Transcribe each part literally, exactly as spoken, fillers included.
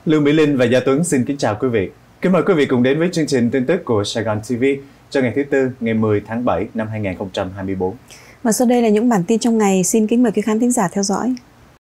Lương Mỹ Linh và Gia Tuấn xin kính chào quý vị. Kính mời quý vị cùng đến với chương trình tin tức của Sài Gòn ti vi cho ngày thứ Tư, ngày mười tháng bảy năm hai nghìn không trăm hai mươi tư. Và sau đây là những bản tin trong ngày, xin kính mời quý khán thính giả theo dõi.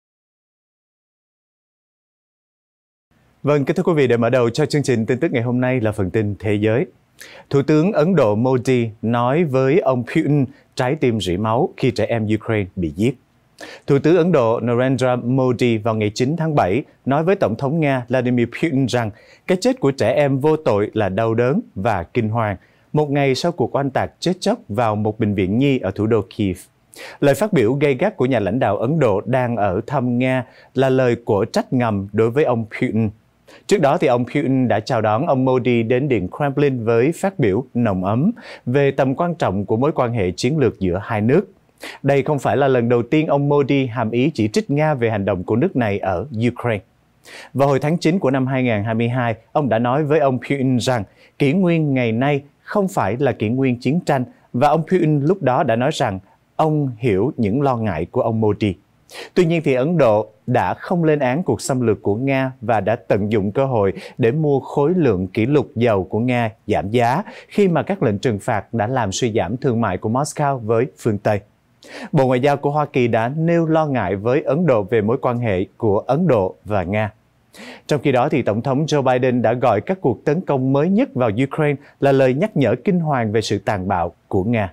Vâng, kính thưa quý vị, để mở đầu cho chương trình tin tức ngày hôm nay là phần tin thế giới. Thủ tướng Ấn Độ Modi nói với ông Putin trái tim rỉ máu khi trẻ em Ukraine bị giết. Thủ tướng Ấn Độ Narendra Modi vào ngày chín tháng bảy nói với Tổng thống Nga Vladimir Putin rằng cái chết của trẻ em vô tội là đau đớn và kinh hoàng, một ngày sau cuộc oanh tạc chết chóc vào một bệnh viện nhi ở thủ đô Kyiv. Lời phát biểu gay gắt của nhà lãnh đạo Ấn Độ đang ở thăm Nga là lời của trách ngầm đối với ông Putin. Trước đó thì ông Putin đã chào đón ông Modi đến Điện Kremlin với phát biểu nồng ấm về tầm quan trọng của mối quan hệ chiến lược giữa hai nước. Đây không phải là lần đầu tiên ông Modi hàm ý chỉ trích Nga về hành động của nước này ở Ukraine. Vào hồi tháng chín của năm hai nghìn không trăm hai mươi hai, ông đã nói với ông Putin rằng kỷ nguyên ngày nay không phải là kỷ nguyên chiến tranh, và ông Putin lúc đó đã nói rằng ông hiểu những lo ngại của ông Modi. Tuy nhiên thì Ấn Độ đã không lên án cuộc xâm lược của Nga và đã tận dụng cơ hội để mua khối lượng kỷ lục dầu của Nga giảm giá khi mà các lệnh trừng phạt đã làm suy giảm thương mại của Moscow với phương Tây. Bộ Ngoại giao của Hoa Kỳ đã nêu lo ngại với Ấn Độ về mối quan hệ của Ấn Độ và Nga. Trong khi đó, thì Tổng thống Joe Biden đã gọi các cuộc tấn công mới nhất vào Ukraine là lời nhắc nhở kinh hoàng về sự tàn bạo của Nga.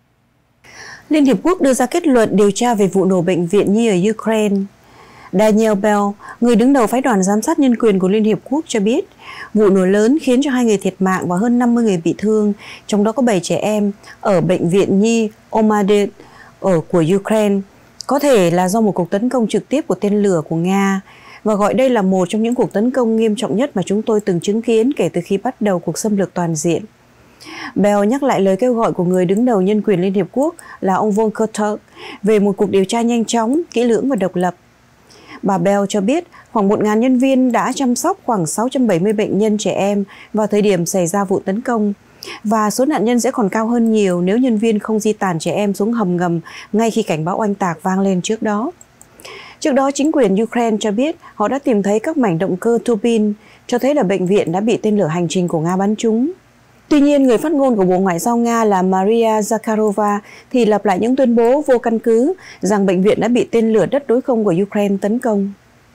Liên Hiệp Quốc đưa ra kết luận điều tra về vụ nổ bệnh viện nhi ở Ukraine. Daniel Bell, người đứng đầu phái đoàn giám sát nhân quyền của Liên Hiệp Quốc cho biết, vụ nổ lớn khiến cho hai người thiệt mạng và hơn năm mươi người bị thương, trong đó có bảy trẻ em, ở bệnh viện nhi Omadit ở của Ukraine, có thể là do một cuộc tấn công trực tiếp của tên lửa của Nga, và gọi đây là một trong những cuộc tấn công nghiêm trọng nhất mà chúng tôi từng chứng kiến kể từ khi bắt đầu cuộc xâm lược toàn diện. Bell nhắc lại lời kêu gọi của người đứng đầu nhân quyền Liên Hiệp Quốc là ông Volker Turk về một cuộc điều tra nhanh chóng, kỹ lưỡng và độc lập. Bà Bell cho biết khoảng một nghìn nhân viên đã chăm sóc khoảng sáu trăm bảy mươi bệnh nhân trẻ em vào thời điểm xảy ra vụ tấn công, và số nạn nhân sẽ còn cao hơn nhiều nếu nhân viên không di tản trẻ em xuống hầm ngầm ngay khi cảnh báo oanh tạc vang lên trước đó. Trước đó, chính quyền Ukraine cho biết họ đã tìm thấy các mảnh động cơ turbine, cho thấy là bệnh viện đã bị tên lửa hành trình của Nga bắn trúng. Tuy nhiên, người phát ngôn của Bộ Ngoại giao Nga là Maria Zakharova thì lặp lại những tuyên bố vô căn cứ rằng bệnh viện đã bị tên lửa đất đối không của Ukraine tấn công.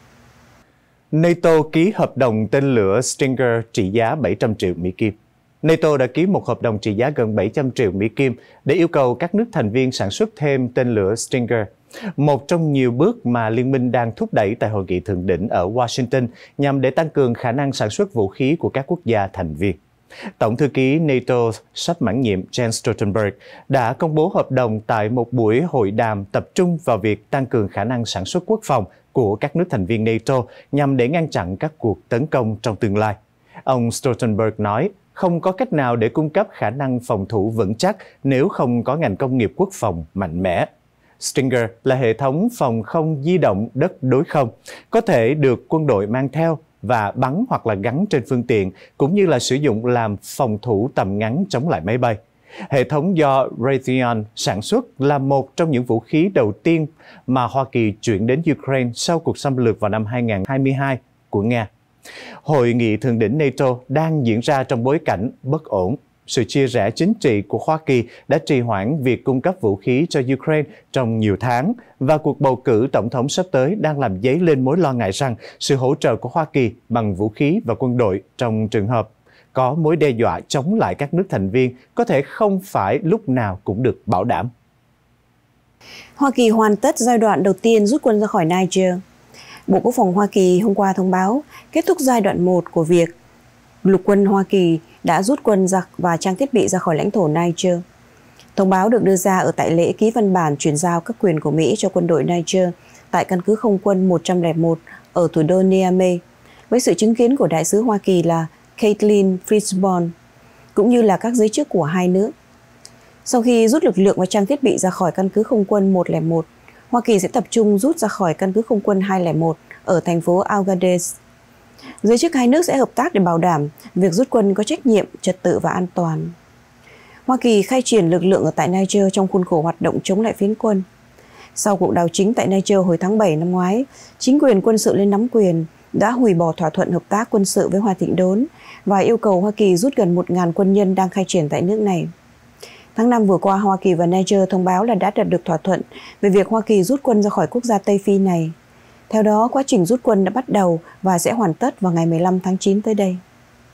NATO ký hợp đồng tên lửa Stinger trị giá bảy trăm triệu Mỹ Kim. NATO đã ký một hợp đồng trị giá gần bảy trăm triệu Mỹ Kim để yêu cầu các nước thành viên sản xuất thêm tên lửa Stinger, một trong nhiều bước mà Liên minh đang thúc đẩy tại hội nghị thượng đỉnh ở Washington nhằm để tăng cường khả năng sản xuất vũ khí của các quốc gia thành viên. Tổng thư ký NATO sắp mãn nhiệm Jens Stoltenberg đã công bố hợp đồng tại một buổi hội đàm tập trung vào việc tăng cường khả năng sản xuất quốc phòng của các nước thành viên NATO nhằm để ngăn chặn các cuộc tấn công trong tương lai. Ông Stoltenberg nói, không có cách nào để cung cấp khả năng phòng thủ vững chắc nếu không có ngành công nghiệp quốc phòng mạnh mẽ. Stinger là hệ thống phòng không di động đất đối không, có thể được quân đội mang theo và bắn hoặc là gắn trên phương tiện, cũng như là sử dụng làm phòng thủ tầm ngắn chống lại máy bay. Hệ thống do Raytheon sản xuất là một trong những vũ khí đầu tiên mà Hoa Kỳ chuyển đến Ukraine sau cuộc xâm lược vào năm hai nghìn không trăm hai mươi hai của Nga. Hội nghị thượng đỉnh NATO đang diễn ra trong bối cảnh bất ổn. Sự chia rẽ chính trị của Hoa Kỳ đã trì hoãn việc cung cấp vũ khí cho Ukraine trong nhiều tháng, và cuộc bầu cử tổng thống sắp tới đang làm dấy lên mối lo ngại rằng sự hỗ trợ của Hoa Kỳ bằng vũ khí và quân đội trong trường hợp có mối đe dọa chống lại các nước thành viên có thể không phải lúc nào cũng được bảo đảm. Hoa Kỳ hoàn tất giai đoạn đầu tiên rút quân ra khỏi Niger. Bộ Quốc phòng Hoa Kỳ hôm qua thông báo kết thúc giai đoạn một của việc lục quân Hoa Kỳ đã rút quân ra và trang thiết bị ra khỏi lãnh thổ Niger. Thông báo được đưa ra ở tại lễ ký văn bản chuyển giao các quyền của Mỹ cho quân đội Niger tại căn cứ không quân một trăm lẻ một ở thủ đô Niamey, với sự chứng kiến của đại sứ Hoa Kỳ là Caitlin Fitzbond, cũng như là các giới chức của hai nước. Sau khi rút lực lượng và trang thiết bị ra khỏi căn cứ không quân một không một, Hoa Kỳ sẽ tập trung rút ra khỏi căn cứ không quân hai không một ở thành phố Agadez. Giới chức hai nước sẽ hợp tác để bảo đảm việc rút quân có trách nhiệm, trật tự và an toàn. Hoa Kỳ khai triển lực lượng ở tại Niger trong khuôn khổ hoạt động chống lại phiến quân. Sau cuộc đảo chính tại Niger hồi tháng bảy năm ngoái, chính quyền quân sự lên nắm quyền đã hủy bỏ thỏa thuận hợp tác quân sự với Hòa Thịnh Đốn và yêu cầu Hoa Kỳ rút gần một nghìn quân nhân đang khai triển tại nước này. Tháng năm vừa qua, Hoa Kỳ và Niger thông báo là đã đạt được thỏa thuận về việc Hoa Kỳ rút quân ra khỏi quốc gia Tây Phi này. Theo đó, quá trình rút quân đã bắt đầu và sẽ hoàn tất vào ngày mười lăm tháng chín tới đây.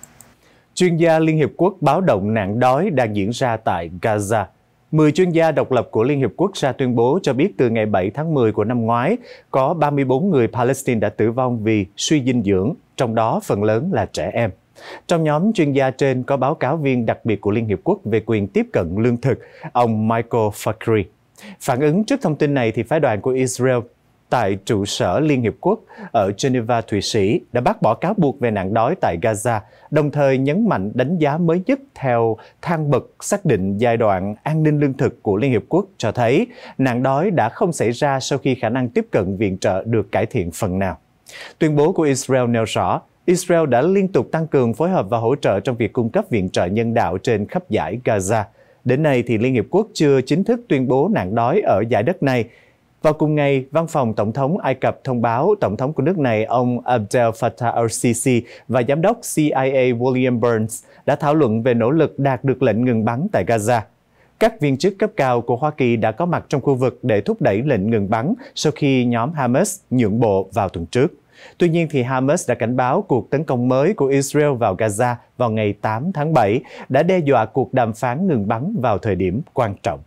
Chuyên gia Liên Hiệp Quốc báo động nạn đói đang diễn ra tại Gaza. mười chuyên gia độc lập của Liên Hiệp Quốc ra tuyên bố cho biết từ ngày bảy tháng mười của năm ngoái, có ba mươi bốn người Palestine đã tử vong vì suy dinh dưỡng, trong đó phần lớn là trẻ em. Trong nhóm chuyên gia trên có báo cáo viên đặc biệt của Liên Hiệp Quốc về quyền tiếp cận lương thực, ông Michael Fakhri. Phản ứng trước thông tin này, thì phái đoàn của Israel tại trụ sở Liên Hiệp Quốc ở Geneva, Thụy Sĩ đã bác bỏ cáo buộc về nạn đói tại Gaza, đồng thời nhấn mạnh đánh giá mới nhất theo thang bậc xác định giai đoạn an ninh lương thực của Liên Hiệp Quốc cho thấy nạn đói đã không xảy ra sau khi khả năng tiếp cận viện trợ được cải thiện phần nào. Tuyên bố của Israel nêu rõ, Israel đã liên tục tăng cường phối hợp và hỗ trợ trong việc cung cấp viện trợ nhân đạo trên khắp dải Gaza. Đến nay, thì Liên Hiệp Quốc chưa chính thức tuyên bố nạn đói ở dải đất này. Vào cùng ngày, Văn phòng Tổng thống Ai Cập thông báo Tổng thống của nước này ông Abdel Fattah al-Sisi và Giám đốc C I A William Burns đã thảo luận về nỗ lực đạt được lệnh ngừng bắn tại Gaza. Các viên chức cấp cao của Hoa Kỳ đã có mặt trong khu vực để thúc đẩy lệnh ngừng bắn sau khi nhóm Hamas nhượng bộ vào tuần trước. Tuy nhiên, thì Hamas đã cảnh báo cuộc tấn công mới của Israel vào Gaza vào ngày tám tháng bảy đã đe dọa cuộc đàm phán ngừng bắn vào thời điểm quan trọng.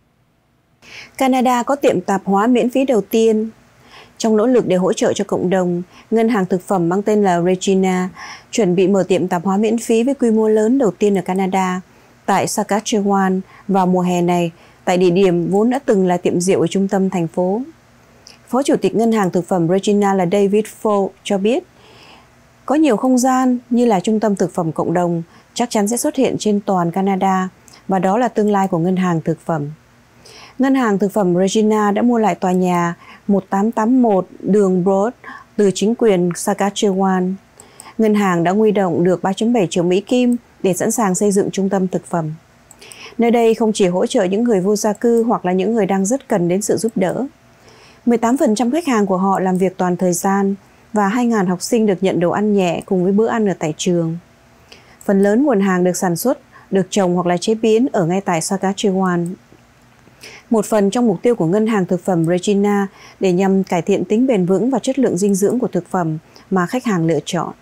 Canada có tiệm tạp hóa miễn phí đầu tiên. Trong nỗ lực để hỗ trợ cho cộng đồng, ngân hàng thực phẩm mang tên là Regina chuẩn bị mở tiệm tạp hóa miễn phí với quy mô lớn đầu tiên ở Canada, tại Saskatchewan vào mùa hè này, tại địa điểm vốn đã từng là tiệm rượu ở trung tâm thành phố. Phó Chủ tịch Ngân hàng Thực phẩm Regina là David Faux cho biết, có nhiều không gian như là trung tâm thực phẩm cộng đồng chắc chắn sẽ xuất hiện trên toàn Canada, và đó là tương lai của ngân hàng thực phẩm. Ngân hàng Thực phẩm Regina đã mua lại tòa nhà một tám tám mốt đường Broad từ chính quyền Saskatchewan. Ngân hàng đã huy động được ba phẩy bảy triệu Mỹ Kim để sẵn sàng xây dựng trung tâm thực phẩm. Nơi đây không chỉ hỗ trợ những người vô gia cư hoặc là những người đang rất cần đến sự giúp đỡ. mười tám phần trăm khách hàng của họ làm việc toàn thời gian và hai nghìn học sinh được nhận đồ ăn nhẹ cùng với bữa ăn ở tại trường. Phần lớn nguồn hàng được sản xuất, được trồng hoặc là chế biến ở ngay tại Saskatchewan. Một phần trong mục tiêu của Ngân hàng Thực phẩm Regina để nhằm cải thiện tính bền vững và chất lượng dinh dưỡng của thực phẩm mà khách hàng lựa chọn.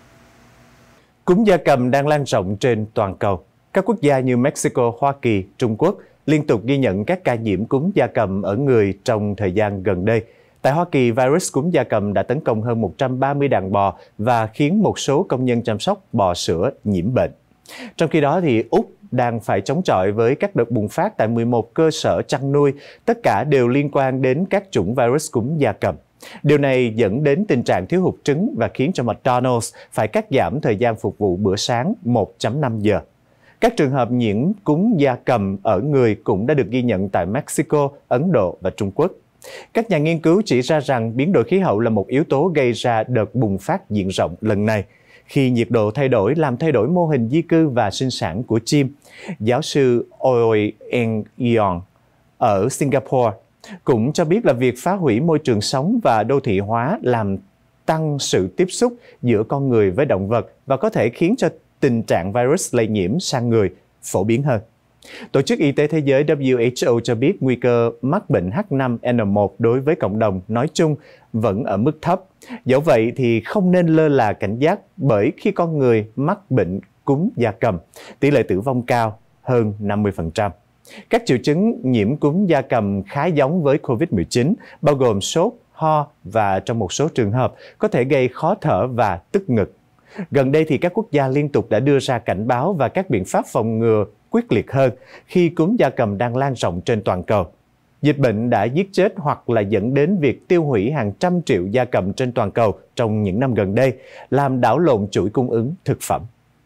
Cúm gia cầm đang lan rộng trên toàn cầu. Các quốc gia như Mexico, Hoa Kỳ, Trung Quốc liên tục ghi nhận các ca nhiễm cúm gia cầm ở người trong thời gian gần đây. Tại Hoa Kỳ, virus cúm gia cầm đã tấn công hơn một trăm ba mươi đàn bò và khiến một số công nhân chăm sóc bò sữa nhiễm bệnh. Trong khi đó, thì Úc đang phải chống chọi với các đợt bùng phát tại mười một cơ sở chăn nuôi, tất cả đều liên quan đến các chủng virus cúm gia cầm. Điều này dẫn đến tình trạng thiếu hụt trứng và khiến cho McDonald's phải cắt giảm thời gian phục vụ bữa sáng một phẩy năm giờ. Các trường hợp nhiễm cúm gia cầm ở người cũng đã được ghi nhận tại Mexico, Ấn Độ và Trung Quốc. Các nhà nghiên cứu chỉ ra rằng biến đổi khí hậu là một yếu tố gây ra đợt bùng phát diện rộng lần này. Khi nhiệt độ thay đổi làm thay đổi mô hình di cư và sinh sản của chim, giáo sư Oi Eng Yeong ở Singapore cũng cho biết là việc phá hủy môi trường sống và đô thị hóa làm tăng sự tiếp xúc giữa con người với động vật và có thể khiến cho tình trạng virus lây nhiễm sang người phổ biến hơn. Tổ chức Y tế Thế giới W H O cho biết nguy cơ mắc bệnh H năm N một đối với cộng đồng nói chung vẫn ở mức thấp. Dẫu vậy thì không nên lơ là cảnh giác, bởi khi con người mắc bệnh cúm gia cầm, tỷ lệ tử vong cao hơn năm mươi phần trăm. Các triệu chứng nhiễm cúm gia cầm khá giống với Covid mười chín, bao gồm sốt, ho và trong một số trường hợp có thể gây khó thở và tức ngực. Gần đây thì các quốc gia liên tục đã đưa ra cảnh báo và các biện pháp phòng ngừa quyết liệt hơn khi cúm gia cầm đang lan rộng trên toàn cầu. Dịch bệnh đã giết chết hoặc là dẫn đến việc tiêu hủy hàng trăm triệu gia cầm trên toàn cầu trong những năm gần đây, làm đảo lộn chuỗi cung ứng thực phẩm.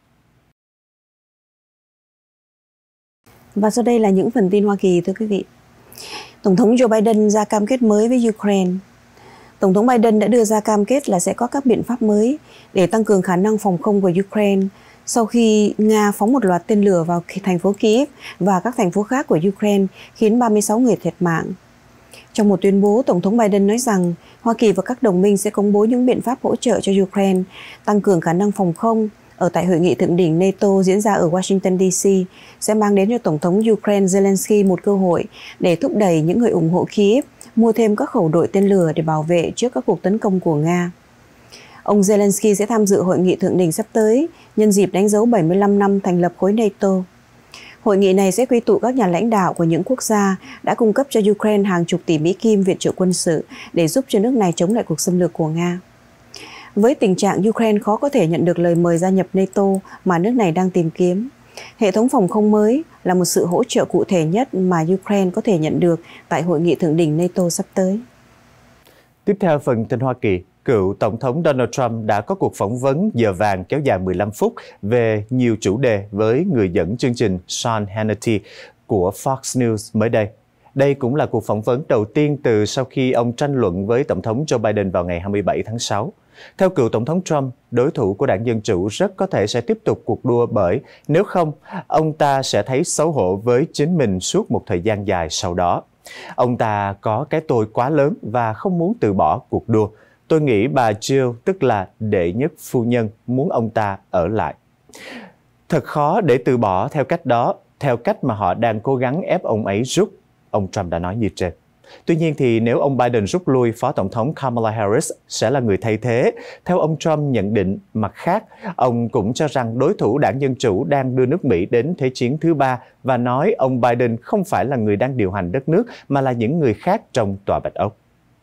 Và sau đây là những phần tin Hoa Kỳ, thưa quý vị. Tổng thống Joe Biden ra cam kết mới với Ukraine. Tổng thống Biden đã đưa ra cam kết là sẽ có các biện pháp mới để tăng cường khả năng phòng không của Ukraine sau khi Nga phóng một loạt tên lửa vào thành phố Kyiv và các thành phố khác của Ukraine, khiến ba mươi sáu người thiệt mạng. Trong một tuyên bố, Tổng thống Biden nói rằng Hoa Kỳ và các đồng minh sẽ công bố những biện pháp hỗ trợ cho Ukraine, tăng cường khả năng phòng không ở tại hội nghị thượng đỉnh NATO diễn ra ở Washington đê xê, sẽ mang đến cho Tổng thống Ukraine Zelensky một cơ hội để thúc đẩy những người ủng hộ Kyiv mua thêm các khẩu đội tên lửa để bảo vệ trước các cuộc tấn công của Nga. Ông Zelensky sẽ tham dự hội nghị thượng đỉnh sắp tới nhân dịp đánh dấu bảy mươi lăm năm thành lập khối NATO. Hội nghị này sẽ quy tụ các nhà lãnh đạo của những quốc gia đã cung cấp cho Ukraine hàng chục tỷ Mỹ Kim viện trợ quân sự để giúp cho nước này chống lại cuộc xâm lược của Nga. Với tình trạng Ukraine khó có thể nhận được lời mời gia nhập NATO mà nước này đang tìm kiếm, hệ thống phòng không mới là một sự hỗ trợ cụ thể nhất mà Ukraine có thể nhận được tại hội nghị thượng đỉnh NATO sắp tới. Tiếp theo phần tin Hoa Kỳ, cựu Tổng thống Donald Trump đã có cuộc phỏng vấn giờ vàng kéo dài mười lăm phút về nhiều chủ đề với người dẫn chương trình Sean Hannity của Fox News mới đây. Đây cũng là cuộc phỏng vấn đầu tiên từ sau khi ông tranh luận với Tổng thống Joe Biden vào ngày hai mươi bảy tháng sáu. Theo cựu Tổng thống Trump, đối thủ của đảng Dân Chủ rất có thể sẽ tiếp tục cuộc đua bởi nếu không, ông ta sẽ thấy xấu hổ với chính mình suốt một thời gian dài sau đó. Ông ta có cái tôi quá lớn và không muốn từ bỏ cuộc đua. Tôi nghĩ bà Jill, tức là đệ nhất phu nhân, muốn ông ta ở lại. Thật khó để từ bỏ theo cách đó, theo cách mà họ đang cố gắng ép ông ấy rút, ông Trump đã nói như trên. Tuy nhiên thì nếu ông Biden rút lui, Phó Tổng thống Kamala Harris sẽ là người thay thế. Theo ông Trump nhận định, mặt khác, ông cũng cho rằng đối thủ đảng Dân Chủ đang đưa nước Mỹ đến Thế chiến thứ ba và nói ông Biden không phải là người đang điều hành đất nước mà là những người khác trong Tòa Bạch Ốc.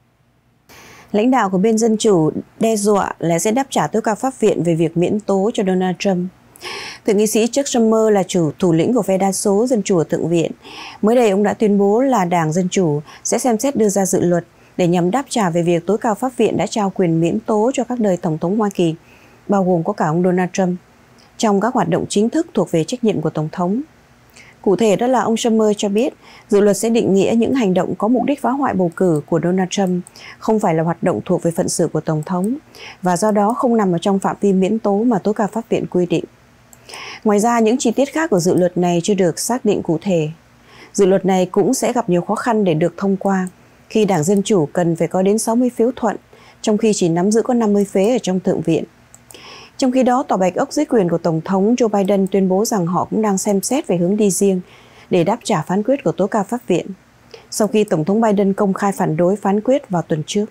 Lãnh đạo của bên Dân Chủ đe dọa là sẽ đáp trả tối cao pháp viện về việc miễn tố cho Donald Trump. Thượng nghị sĩ Chuck Schumer là chủ thủ lĩnh của phe đa số Dân Chủ ở Thượng viện. Mới đây, ông đã tuyên bố là Đảng Dân Chủ sẽ xem xét đưa ra dự luật để nhằm đáp trả về việc tối cao pháp viện đã trao quyền miễn tố cho các đời Tổng thống Hoa Kỳ, bao gồm có cả ông Donald Trump, trong các hoạt động chính thức thuộc về trách nhiệm của Tổng thống. Cụ thể đó là ông Schumer cho biết dự luật sẽ định nghĩa những hành động có mục đích phá hoại bầu cử của Donald Trump không phải là hoạt động thuộc về phận xử của Tổng thống và do đó không nằm ở trong phạm vi miễn tố mà tối cao pháp viện quy định. Ngoài ra, những chi tiết khác của dự luật này chưa được xác định cụ thể. Dự luật này cũng sẽ gặp nhiều khó khăn để được thông qua khi Đảng Dân Chủ cần phải có đến sáu mươi phiếu thuận, trong khi chỉ nắm giữ có năm mươi phế ở trong Thượng viện. Trong khi đó, Tòa Bạch Ốc dưới quyền của Tổng thống Joe Biden tuyên bố rằng họ cũng đang xem xét về hướng đi riêng để đáp trả phán quyết của tối cao pháp viện, sau khi Tổng thống Biden công khai phản đối phán quyết vào tuần trước.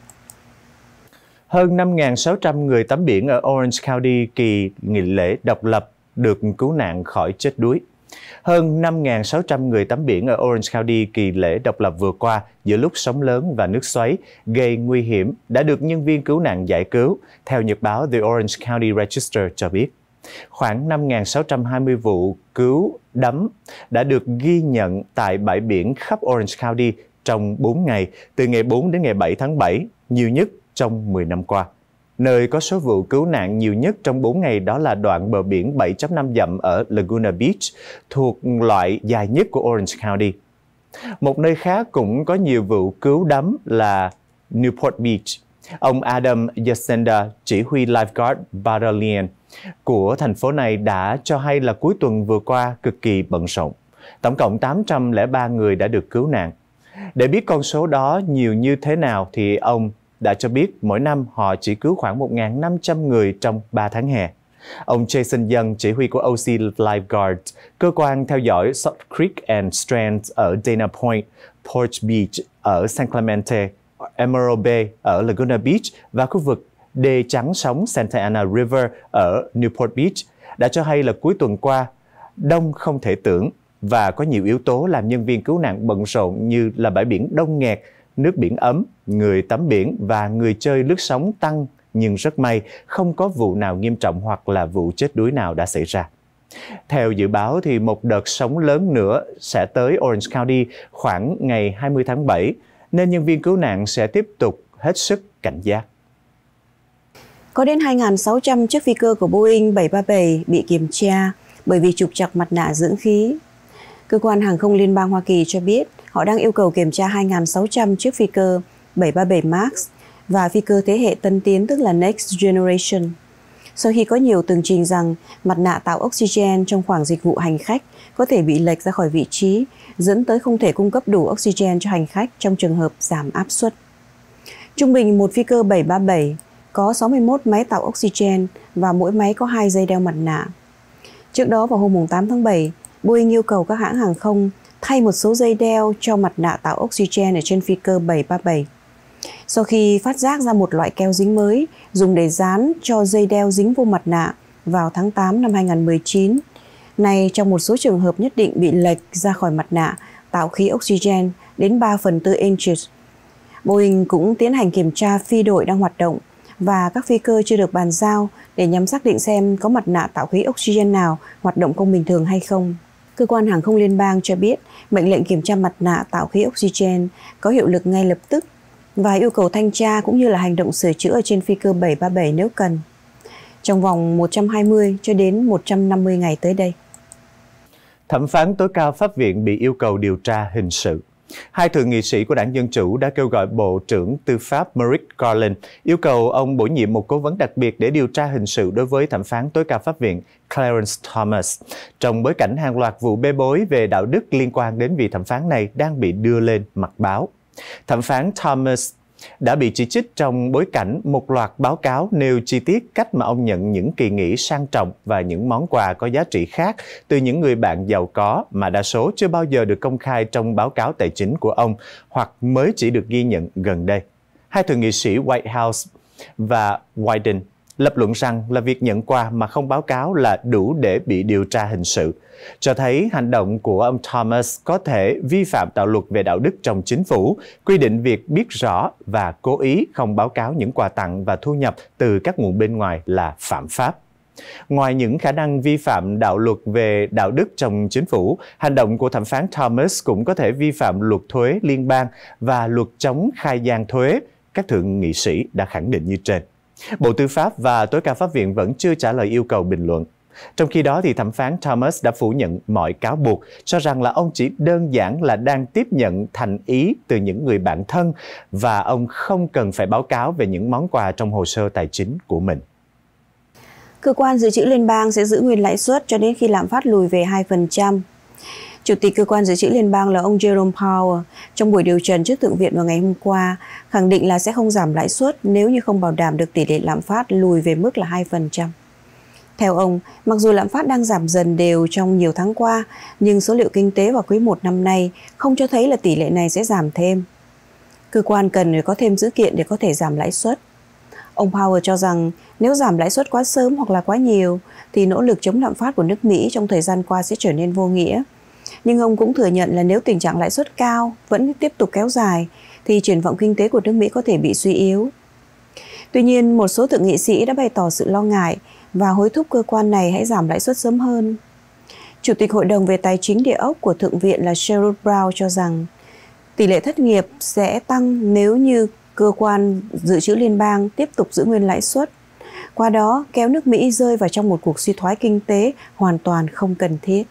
Hơn năm nghìn sáu trăm người tắm biển ở Orange County kỳ nghỉ lễ độc lập được cứu nạn khỏi chết đuối. Hơn năm nghìn sáu trăm người tắm biển ở Orange County kỳ lễ độc lập vừa qua giữa lúc sóng lớn và nước xoáy gây nguy hiểm đã được nhân viên cứu nạn giải cứu, theo nhật báo The Orange County Register cho biết. Khoảng năm nghìn sáu trăm hai mươi vụ cứu đắm đã được ghi nhận tại bãi biển khắp Orange County trong bốn ngày, từ ngày bốn đến ngày bảy tháng bảy, nhiều nhất trong mười năm qua. Nơi có số vụ cứu nạn nhiều nhất trong bốn ngày đó là đoạn bờ biển bảy phẩy năm dặm ở Laguna Beach, thuộc loại dài nhất của Orange County. Một nơi khác cũng có nhiều vụ cứu đắm là Newport Beach. Ông Adam Yacenda, chỉ huy Lifeguard Battalion của thành phố này đã cho hay là cuối tuần vừa qua cực kỳ bận rộn. Tổng cộng tám trăm lẻ ba người đã được cứu nạn. Để biết con số đó nhiều như thế nào thì ông đã cho biết mỗi năm họ chỉ cứu khoảng một nghìn năm trăm người trong ba tháng hè. Ông Jason Young, chỉ huy của o xê Lifeguard, cơ quan theo dõi Salt Creek and Strand ở Dana Point, Porch Beach ở San Clemente, Emerald Bay ở Laguna Beach và khu vực đê chắn sóng Santa Ana River ở Newport Beach, đã cho hay là cuối tuần qua, đông không thể tưởng và có nhiều yếu tố làm nhân viên cứu nạn bận rộn như là bãi biển đông nghẹt, nước biển ấm, người tắm biển và người chơi lướt sóng tăng, nhưng rất may không có vụ nào nghiêm trọng hoặc là vụ chết đuối nào đã xảy ra. Theo dự báo thì một đợt sóng lớn nữa sẽ tới Orange County khoảng ngày hai mươi tháng bảy, nên nhân viên cứu nạn sẽ tiếp tục hết sức cảnh giác. Có đến hai nghìn sáu trăm chiếc phi cơ của Boeing bảy ba bảy bị kiểm tra bởi vì trục trặc mặt nạ dưỡng khí. Cơ quan hàng không liên bang Hoa Kỳ cho biết họ đang yêu cầu kiểm tra hai nghìn sáu trăm chiếc phi cơ bảy ba bảy Max và phi cơ thế hệ tân tiến tức là Next Generation. Sau khi có nhiều tường trình rằng mặt nạ tạo oxygen trong khoảng dịch vụ hành khách có thể bị lệch ra khỏi vị trí, dẫn tới không thể cung cấp đủ oxygen cho hành khách trong trường hợp giảm áp suất. Trung bình một phi cơ bảy ba bảy có sáu mươi mốt máy tạo oxygen và mỗi máy có hai dây đeo mặt nạ. Trước đó vào hôm tám tháng bảy, Boeing yêu cầu các hãng hàng không thay một số dây đeo cho mặt nạ tạo oxygen ở trên phi cơ bảy ba bảy. Sau khi phát giác ra một loại keo dính mới dùng để dán cho dây đeo dính vô mặt nạ vào tháng tám năm hai nghìn không trăm mười chín, này trong một số trường hợp nhất định bị lệch ra khỏi mặt nạ tạo khí oxygen đến ba phần tư inches. Boeing cũng tiến hành kiểm tra phi đội đang hoạt động và các phi cơ chưa được bàn giao để nhằm xác định xem có mặt nạ tạo khí oxygen nào hoạt động không bình thường hay không. Cơ quan hàng không liên bang cho biết mệnh lệnh kiểm tra mặt nạ tạo khí oxygen có hiệu lực ngay lập tức và yêu cầu thanh tra cũng như là hành động sửa chữa ở trên phi cơ bảy ba bảy nếu cần, trong vòng một trăm hai mươi cho đến một trăm năm mươi ngày tới đây. Thẩm phán tối cao pháp viện bị yêu cầu điều tra hình sự. Hai thượng nghị sĩ của đảng Dân Chủ đã kêu gọi Bộ trưởng Tư pháp Merrick Garland yêu cầu ông bổ nhiệm một cố vấn đặc biệt để điều tra hình sự đối với thẩm phán tối cao pháp viện Clarence Thomas, trong bối cảnh hàng loạt vụ bê bối về đạo đức liên quan đến vị thẩm phán này đang bị đưa lên mặt báo. Thẩm phán Thomas đã bị chỉ trích trong bối cảnh một loạt báo cáo nêu chi tiết cách mà ông nhận những kỳ nghỉ sang trọng và những món quà có giá trị khác từ những người bạn giàu có mà đa số chưa bao giờ được công khai trong báo cáo tài chính của ông hoặc mới chỉ được ghi nhận gần đây. Hai thượng nghị sĩ Whitehouse và Wyden lập luận rằng là việc nhận quà mà không báo cáo là đủ để bị điều tra hình sự, cho thấy hành động của ông Thomas có thể vi phạm đạo luật về đạo đức trong chính phủ, quy định việc biết rõ và cố ý không báo cáo những quà tặng và thu nhập từ các nguồn bên ngoài là phạm pháp. Ngoài những khả năng vi phạm đạo luật về đạo đức trong chính phủ, hành động của thẩm phán Thomas cũng có thể vi phạm luật thuế liên bang và luật chống khai gian thuế, các thượng nghị sĩ đã khẳng định như trên. Bộ Tư pháp và Tối cao pháp viện vẫn chưa trả lời yêu cầu bình luận. Trong khi đó, thì thẩm phán Thomas đã phủ nhận mọi cáo buộc, cho rằng là ông chỉ đơn giản là đang tiếp nhận thành ý từ những người bạn thân và ông không cần phải báo cáo về những món quà trong hồ sơ tài chính của mình. Cơ quan dự trữ liên bang sẽ giữ nguyên lãi suất cho đến khi lạm phát lùi về hai phần trăm. Chủ tịch Cơ quan dự trữ liên bang là ông Jerome Powell trong buổi điều trần trước Thượng viện vào ngày hôm qua khẳng định là sẽ không giảm lãi suất nếu như không bảo đảm được tỷ lệ lạm phát lùi về mức là hai phần trăm. Theo ông, mặc dù lạm phát đang giảm dần đều trong nhiều tháng qua, nhưng số liệu kinh tế vào quý một năm nay không cho thấy là tỷ lệ này sẽ giảm thêm. Cơ quan cần phải có thêm dữ kiện để có thể giảm lãi suất. Ông Powell cho rằng nếu giảm lãi suất quá sớm hoặc là quá nhiều, thì nỗ lực chống lạm phát của nước Mỹ trong thời gian qua sẽ trở nên vô nghĩa. Nhưng ông cũng thừa nhận là nếu tình trạng lãi suất cao vẫn tiếp tục kéo dài, thì triển vọng kinh tế của nước Mỹ có thể bị suy yếu. Tuy nhiên, một số thượng nghị sĩ đã bày tỏ sự lo ngại và hối thúc cơ quan này hãy giảm lãi suất sớm hơn. Chủ tịch Hội đồng về Tài chính Địa ốc của Thượng viện là Sherrod Brown cho rằng tỷ lệ thất nghiệp sẽ tăng nếu như cơ quan dự trữ liên bang tiếp tục giữ nguyên lãi suất, qua đó kéo nước Mỹ rơi vào trong một cuộc suy thoái kinh tế hoàn toàn không cần thiết.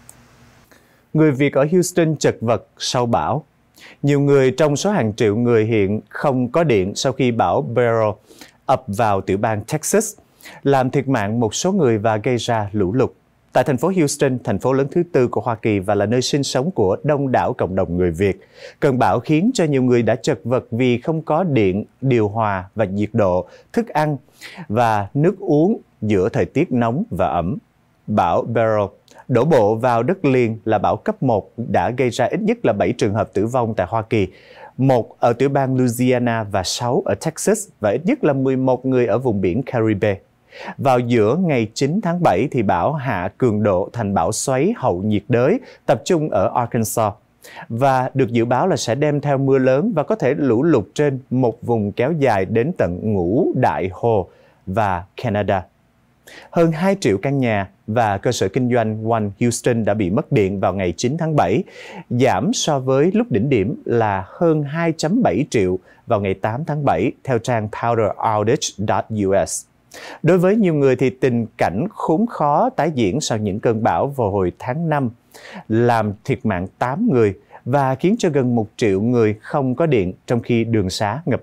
Người Việt ở Houston chật vật sau bão. Nhiều người trong số hàng triệu người hiện không có điện sau khi bão Beryl ập vào tiểu bang Texas, làm thiệt mạng một số người và gây ra lũ lụt. Tại thành phố Houston, thành phố lớn thứ tư của Hoa Kỳ và là nơi sinh sống của đông đảo cộng đồng người Việt, cơn bão khiến cho nhiều người đã chật vật vì không có điện, điều hòa và nhiệt độ, thức ăn và nước uống giữa thời tiết nóng và ẩm. Bão Beryl đổ bộ vào đất liền là bão cấp một đã gây ra ít nhất là bảy trường hợp tử vong tại Hoa Kỳ, một ở tiểu bang Louisiana và sáu ở Texas và ít nhất là mười một người ở vùng biển Caribe. Vào giữa ngày chín tháng bảy thì bão hạ cường độ thành bão xoáy hậu nhiệt đới tập trung ở Arkansas và được dự báo là sẽ đem theo mưa lớn và có thể lũ lụt trên một vùng kéo dài đến tận ngũ đại hồ và Canada. Hơn hai triệu căn nhà và cơ sở kinh doanh quanh Houston đã bị mất điện vào ngày chín tháng bảy, giảm so với lúc đỉnh điểm là hơn hai phẩy bảy triệu vào ngày tám tháng bảy theo trang powder outage chấm u s. Đối với nhiều người thì tình cảnh khốn khó tái diễn sau những cơn bão vào hồi tháng năm, làm thiệt mạng tám người và khiến cho gần một triệu người không có điện trong khi đường xá ngập lụt.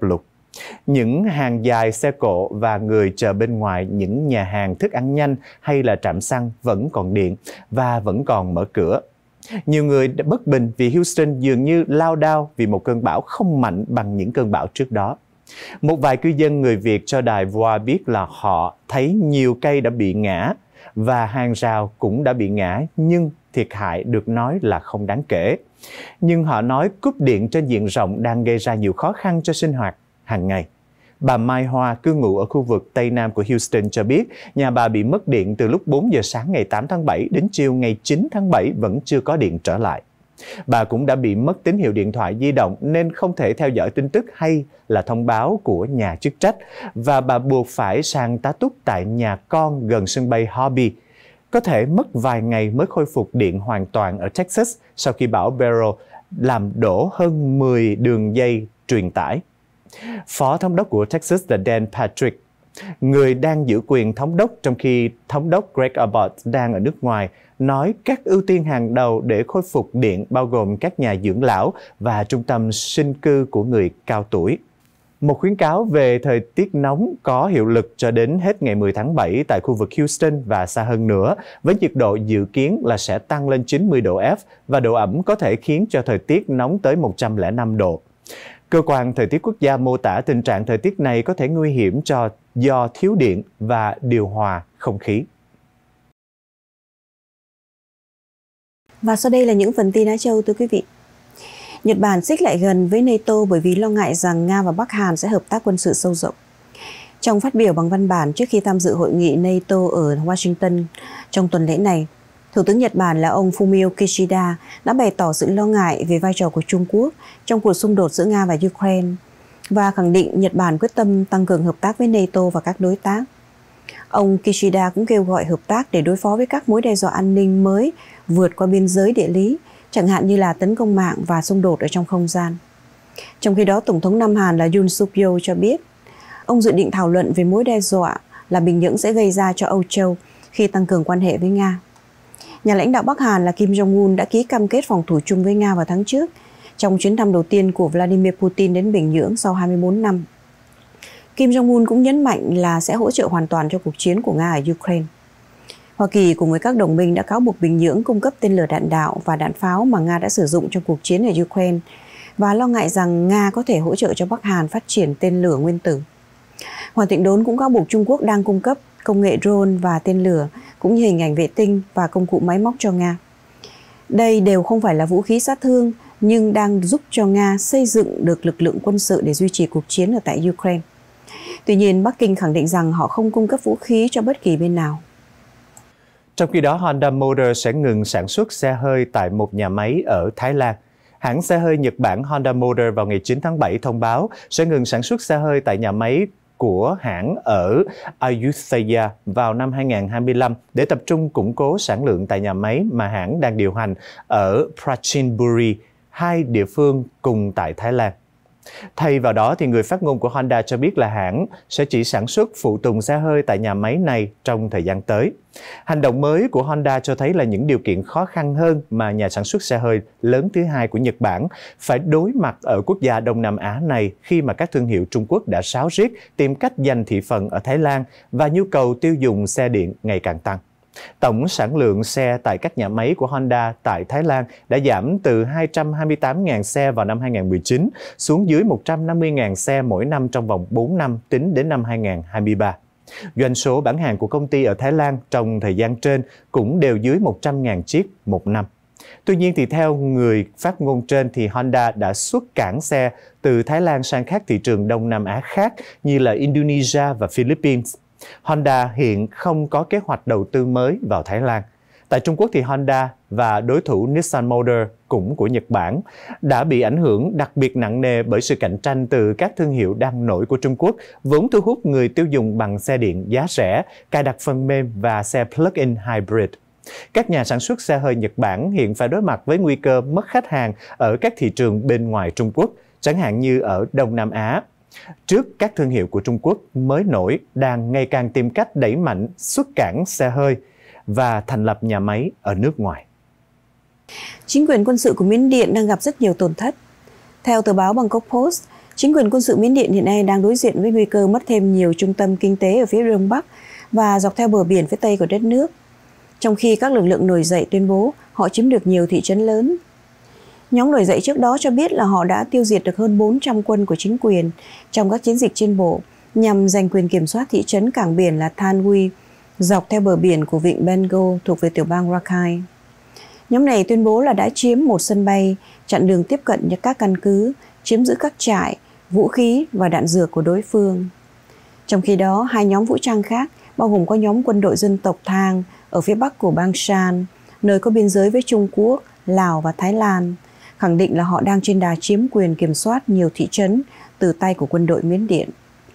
Những hàng dài xe cộ và người chờ bên ngoài những nhà hàng thức ăn nhanh hay là trạm xăng vẫn còn điện và vẫn còn mở cửa. Nhiều người đã bất bình vì Houston dường như lao đao vì một cơn bão không mạnh bằng những cơn bão trước đó. Một vài cư dân người Việt cho đài vê o a biết là họ thấy nhiều cây đã bị ngã và hàng rào cũng đã bị ngã, nhưng thiệt hại được nói là không đáng kể. Nhưng họ nói cúp điện trên diện rộng đang gây ra nhiều khó khăn cho sinh hoạt hàng ngày. Bà Mai Hoa, cư ngụ ở khu vực Tây Nam của Houston cho biết nhà bà bị mất điện từ lúc bốn giờ sáng ngày tám tháng bảy đến chiều ngày chín tháng bảy vẫn chưa có điện trở lại. Bà cũng đã bị mất tín hiệu điện thoại di động nên không thể theo dõi tin tức hay là thông báo của nhà chức trách, và bà buộc phải sang tá túc tại nhà con gần sân bay Hobby. Có thể mất vài ngày mới khôi phục điện hoàn toàn ở Texas sau khi bão Beryl làm đổ hơn mười đường dây truyền tải. Phó thống đốc của Texas là Dan Patrick, người đang giữ quyền thống đốc trong khi thống đốc Greg Abbott đang ở nước ngoài, nói các ưu tiên hàng đầu để khôi phục điện bao gồm các nhà dưỡng lão và trung tâm sinh cư của người cao tuổi. Một khuyến cáo về thời tiết nóng có hiệu lực cho đến hết ngày mười tháng bảy tại khu vực Houston và xa hơn nữa, với nhiệt độ dự kiến là sẽ tăng lên chín mươi độ F và độ ẩm có thể khiến cho thời tiết nóng tới một trăm lẻ năm độ. Cơ quan Thời tiết Quốc gia mô tả tình trạng thời tiết này có thể nguy hiểm cho do thiếu điện và điều hòa không khí. Và sau đây là những phần tin Á Châu, thưa quý vị. Nhật Bản xích lại gần với NATO bởi vì lo ngại rằng Nga và Bắc Hàn sẽ hợp tác quân sự sâu rộng. Trong phát biểu bằng văn bản trước khi tham dự hội nghị NATO ở Washington trong tuần lễ này, Thủ tướng Nhật Bản là ông Fumio Kishida đã bày tỏ sự lo ngại về vai trò của Trung Quốc trong cuộc xung đột giữa Nga và Ukraine và khẳng định Nhật Bản quyết tâm tăng cường hợp tác với NATO và các đối tác. Ông Kishida cũng kêu gọi hợp tác để đối phó với các mối đe dọa an ninh mới vượt qua biên giới địa lý, chẳng hạn như là tấn công mạng và xung đột ở trong không gian. Trong khi đó, Tổng thống Nam Hàn là Yoon Suk Yeol cho biết, ông dự định thảo luận về mối đe dọa là Bình Nhưỡng sẽ gây ra cho Âu Châu khi tăng cường quan hệ với Nga. Nhà lãnh đạo Bắc Hàn là Kim Jong-un đã ký cam kết phòng thủ chung với Nga vào tháng trước, trong chuyến thăm đầu tiên của Vladimir Putin đến Bình Nhưỡng sau hai mươi bốn năm. Kim Jong-un cũng nhấn mạnh là sẽ hỗ trợ hoàn toàn cho cuộc chiến của Nga ở Ukraine. Hoa Kỳ cùng với các đồng minh đã cáo buộc Bình Nhưỡng cung cấp tên lửa đạn đạo và đạn pháo mà Nga đã sử dụng trong cuộc chiến ở Ukraine và lo ngại rằng Nga có thể hỗ trợ cho Bắc Hàn phát triển tên lửa nguyên tử. Hoàng Thịnh Đốn cũng cáo buộc Trung Quốc đang cung cấp công nghệ drone và tên lửa cũng như hình ảnh vệ tinh và công cụ máy móc cho Nga. Đây đều không phải là vũ khí sát thương nhưng đang giúp cho Nga xây dựng được lực lượng quân sự để duy trì cuộc chiến ở tại Ukraine. Tuy nhiên, Bắc Kinh khẳng định rằng họ không cung cấp vũ khí cho bất kỳ bên nào. Trong khi đó, Honda Motor sẽ ngừng sản xuất xe hơi tại một nhà máy ở Thái Lan. Hãng xe hơi Nhật Bản Honda Motor vào ngày chín tháng bảy thông báo sẽ ngừng sản xuất xe hơi tại nhà máy của hãng ở Ayutthaya vào năm hai nghìn không trăm hai mươi lăm để tập trung củng cố sản lượng tại nhà máy mà hãng đang điều hành ở Prachinburi, hai địa phương cùng tại Thái Lan. Thay vào đó, thì người phát ngôn của Honda cho biết là hãng sẽ chỉ sản xuất phụ tùng xe hơi tại nhà máy này trong thời gian tới. Hành động mới của Honda cho thấy là những điều kiện khó khăn hơn mà nhà sản xuất xe hơi lớn thứ hai của Nhật Bản phải đối mặt ở quốc gia Đông Nam Á này khi mà các thương hiệu Trung Quốc đã ráo riết tìm cách giành thị phần ở Thái Lan và nhu cầu tiêu dùng xe điện ngày càng tăng. Tổng sản lượng xe tại các nhà máy của Honda tại Thái Lan đã giảm từ hai trăm hai mươi tám nghìn xe vào năm hai nghìn không trăm mười chín xuống dưới một trăm năm mươi nghìn xe mỗi năm trong vòng bốn năm tính đến năm hai nghìn không trăm hai mươi ba. Doanh số bán hàng của công ty ở Thái Lan trong thời gian trên cũng đều dưới một trăm nghìn chiếc một năm. Tuy nhiên, thì theo người phát ngôn trên, thì Honda đã xuất cảng xe từ Thái Lan sang các thị trường Đông Nam Á khác như là Indonesia và Philippines. Honda hiện không có kế hoạch đầu tư mới vào Thái Lan. Tại Trung Quốc thì Honda và đối thủ Nissan Motor cũng của Nhật Bản đã bị ảnh hưởng đặc biệt nặng nề bởi sự cạnh tranh từ các thương hiệu đang nổi của Trung Quốc, vốn thu hút người tiêu dùng bằng xe điện giá rẻ, cài đặt phần mềm và xe plug-in hybrid. Các nhà sản xuất xe hơi Nhật Bản hiện phải đối mặt với nguy cơ mất khách hàng ở các thị trường bên ngoài Trung Quốc, chẳng hạn như ở Đông Nam Á, trước các thương hiệu của Trung Quốc mới nổi đang ngày càng tìm cách đẩy mạnh xuất cảng xe hơi và thành lập nhà máy ở nước ngoài. Chính quyền quân sự của Miến Điện đang gặp rất nhiều tổn thất. Theo tờ báo Bangkok Post, Chính quyền quân sự Miến Điện hiện nay đang đối diện với nguy cơ mất thêm nhiều trung tâm kinh tế ở phía đông bắc và dọc theo bờ biển phía tây của đất nước, trong khi các lực lượng nổi dậy tuyên bố họ chiếm được nhiều thị trấn lớn. Nhóm nổi dậy trước đó cho biết là họ đã tiêu diệt được hơn bốn trăm quân của chính quyền trong các chiến dịch trên bộ nhằm giành quyền kiểm soát thị trấn cảng biển là Thanwi dọc theo bờ biển của vịnh Bengal thuộc về tiểu bang Rakhine. Nhóm này tuyên bố là đã chiếm một sân bay, chặn đường tiếp cận cho các căn cứ, chiếm giữ các trại, vũ khí và đạn dược của đối phương. Trong khi đó, hai nhóm vũ trang khác, bao gồm có nhóm quân đội dân tộc Thang ở phía bắc của bang Shan, nơi có biên giới với Trung Quốc, Lào và Thái Lan, khẳng định là họ đang trên đà chiếm quyền kiểm soát nhiều thị trấn từ tay của quân đội Miến Điện.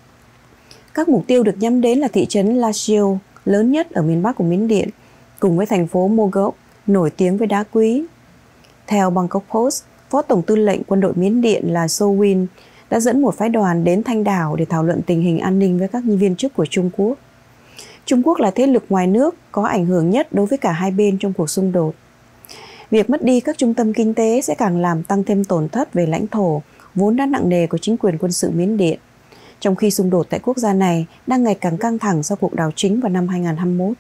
Các mục tiêu được nhắm đến là thị trấn Lashio, lớn nhất ở miền bắc của Miến Điện, cùng với thành phố Mogok, nổi tiếng với đá quý. Theo Bangkok Post, Phó Tổng tư lệnh quân đội Miến Điện là So Win đã dẫn một phái đoàn đến Thanh Đảo để thảo luận tình hình an ninh với các viên chức của Trung Quốc. Trung Quốc là thế lực ngoài nước có ảnh hưởng nhất đối với cả hai bên trong cuộc xung đột. Việc mất đi các trung tâm kinh tế sẽ càng làm tăng thêm tổn thất về lãnh thổ, vốn đã nặng nề của chính quyền quân sự Miến Điện, trong khi xung đột tại quốc gia này đang ngày càng căng thẳng sau cuộc đảo chính vào năm hai nghìn không trăm hai mươi mốt.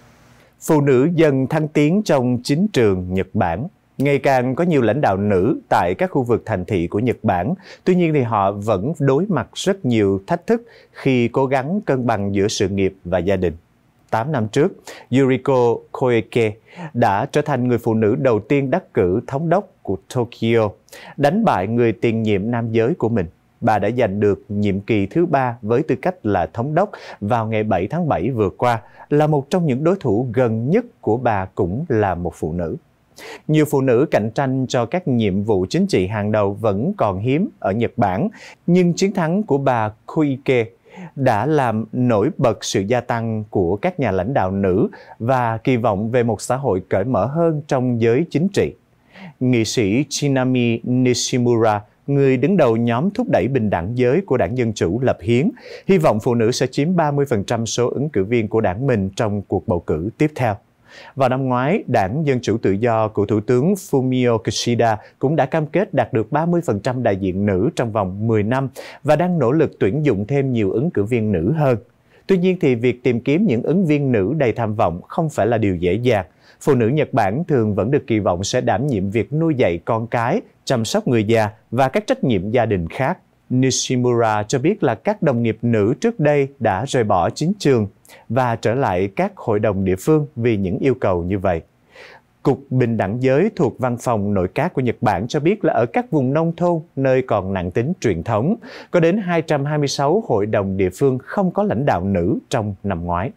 Phụ nữ dần thăng tiến trong chính trường Nhật Bản. Ngày càng có nhiều lãnh đạo nữ tại các khu vực thành thị của Nhật Bản. Tuy nhiên thì họ vẫn đối mặt rất nhiều thách thức khi cố gắng cân bằng giữa sự nghiệp và gia đình. tám năm trước, Yuriko Koike đã trở thành người phụ nữ đầu tiên đắc cử thống đốc của Tokyo, đánh bại người tiền nhiệm nam giới của mình. Bà đã giành được nhiệm kỳ thứ ba với tư cách là thống đốc vào ngày bảy tháng bảy vừa qua, là một trong những đối thủ gần nhất của bà cũng là một phụ nữ. Nhiều phụ nữ cạnh tranh cho các nhiệm vụ chính trị hàng đầu vẫn còn hiếm ở Nhật Bản, nhưng chiến thắng của bà Koike đã làm nổi bật sự gia tăng của các nhà lãnh đạo nữ và kỳ vọng về một xã hội cởi mở hơn trong giới chính trị. Nghị sĩ Chinami Nishimura, người đứng đầu nhóm thúc đẩy bình đẳng giới của đảng Dân Chủ lập hiến, hy vọng phụ nữ sẽ chiếm ba mươi phần trăm số ứng cử viên của đảng mình trong cuộc bầu cử tiếp theo. Vào năm ngoái, đảng Dân Chủ Tự Do của Thủ tướng Fumio Kishida cũng đã cam kết đạt được ba mươi phần trăm đại diện nữ trong vòng mười năm và đang nỗ lực tuyển dụng thêm nhiều ứng cử viên nữ hơn. Tuy nhiên thì việc tìm kiếm những ứng viên nữ đầy tham vọng không phải là điều dễ dàng. Phụ nữ Nhật Bản thường vẫn được kỳ vọng sẽ đảm nhiệm việc nuôi dạy con cái, chăm sóc người già và các trách nhiệm gia đình khác. Nishimura cho biết là các đồng nghiệp nữ trước đây đã rời bỏ chính trường và trở lại các hội đồng địa phương vì những yêu cầu như vậy. Cục Bình đẳng giới thuộc Văn phòng Nội các của Nhật Bản cho biết là ở các vùng nông thôn, nơi còn nặng tính truyền thống, có đến hai trăm hai mươi sáu hội đồng địa phương không có lãnh đạo nữ trong năm ngoái.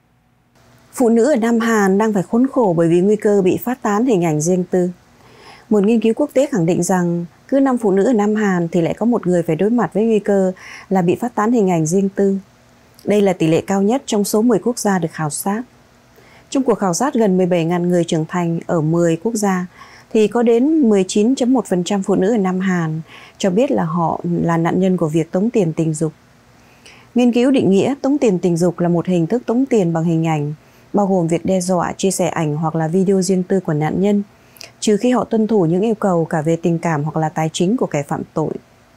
Phụ nữ ở Nam Hàn đang phải khốn khổ bởi vì nguy cơ bị phát tán hình ảnh riêng tư. Một nghiên cứu quốc tế khẳng định rằng cứ năm phụ nữ ở Nam Hàn thì lại có một người phải đối mặt với nguy cơ là bị phát tán hình ảnh riêng tư. Đây là tỷ lệ cao nhất trong số mười quốc gia được khảo sát. Trong cuộc khảo sát gần mười bảy nghìn người trưởng thành ở mười quốc gia, thì có đến mười chín phẩy một phần trăm phụ nữ ở Nam Hàn cho biết là họ là nạn nhân của việc tống tiền tình dục. Nghiên cứu định nghĩa tống tiền tình dục là một hình thức tống tiền bằng hình ảnh, bao gồm việc đe dọa, chia sẻ ảnh hoặc là video riêng tư của nạn nhân, trừ khi họ tuân thủ những yêu cầu cả về tình cảm hoặc là tài chính của kẻ phạm tội.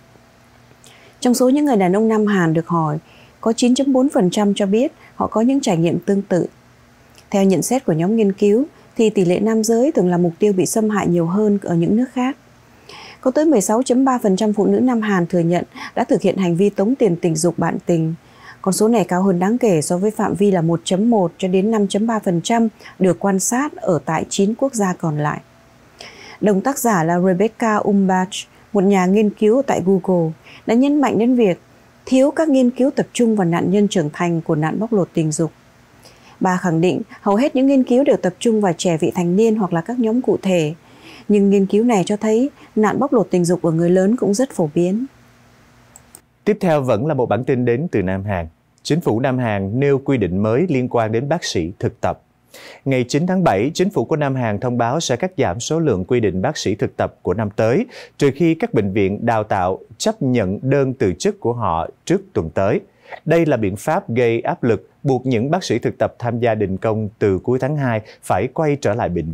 Trong số những người đàn ông Nam Hàn được hỏi, có chín phẩy bốn phần trăm cho biết họ có những trải nghiệm tương tự. Theo nhận xét của nhóm nghiên cứu, thì tỷ lệ nam giới thường là mục tiêu bị xâm hại nhiều hơn ở những nước khác. Có tới mười sáu phẩy ba phần trăm phụ nữ Nam Hàn thừa nhận đã thực hiện hành vi tống tiền tình dục bạn tình. Con số này cao hơn đáng kể so với phạm vi là một phẩy một cho đến năm phẩy ba phần trăm được quan sát ở tại chín quốc gia còn lại. Đồng tác giả là Rebecca Umbach, một nhà nghiên cứu tại Google, đã nhấn mạnh đến việc thiếu các nghiên cứu tập trung vào nạn nhân trưởng thành của nạn bóc lột tình dục. Bà khẳng định hầu hết những nghiên cứu đều tập trung vào trẻ vị thành niên hoặc là các nhóm cụ thể, nhưng nghiên cứu này cho thấy nạn bóc lột tình dục ở người lớn cũng rất phổ biến. Tiếp theo vẫn là một bản tin đến từ Nam Hàn. Chính phủ Nam Hàn nêu quy định mới liên quan đến bác sĩ thực tập. Ngày chín tháng bảy, chính phủ của Nam Hàn thông báo sẽ cắt giảm số lượng quy định bác sĩ thực tập của năm tới, trừ khi các bệnh viện đào tạo chấp nhận đơn từ chức của họ trước tuần tới. Đây là biện pháp gây áp lực buộc những bác sĩ thực tập tham gia đình công từ cuối tháng hai phải quay trở lại bệnh viện.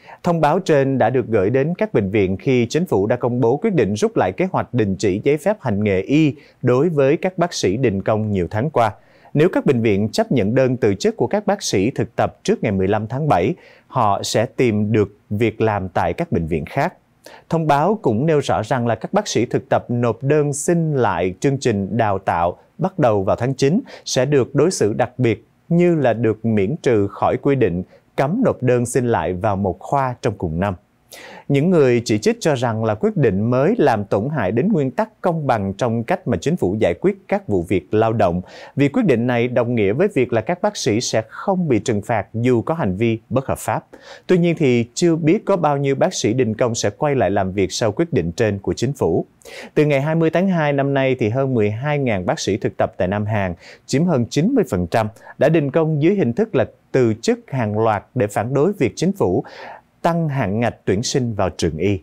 Thông báo trên đã được gửi đến các bệnh viện khi chính phủ đã công bố quyết định rút lại kế hoạch đình chỉ giấy phép hành nghề y đối với các bác sĩ đình công nhiều tháng qua. Nếu các bệnh viện chấp nhận đơn từ chức của các bác sĩ thực tập trước ngày mười lăm tháng bảy, họ sẽ tìm được việc làm tại các bệnh viện khác. Thông báo cũng nêu rõ rằng là các bác sĩ thực tập nộp đơn xin lại chương trình đào tạo bắt đầu vào tháng chín sẽ được đối xử đặc biệt, như là được miễn trừ khỏi quy định cấm nộp đơn xin lại vào một khoa trong cùng năm. Những người chỉ trích cho rằng là quyết định mới làm tổn hại đến nguyên tắc công bằng trong cách mà chính phủ giải quyết các vụ việc lao động, vì quyết định này đồng nghĩa với việc là các bác sĩ sẽ không bị trừng phạt dù có hành vi bất hợp pháp. Tuy nhiên thì chưa biết có bao nhiêu bác sĩ đình công sẽ quay lại làm việc sau quyết định trên của chính phủ. Từ ngày hai mươi tháng hai năm nay thì hơn mười hai nghìn bác sĩ thực tập tại Nam Hàn, chiếm hơn chín mươi phần trăm, đã đình công dưới hình thức là từ chức hàng loạt để phản đối việc chính phủ tăng hạn ngạch tuyển sinh vào trường y.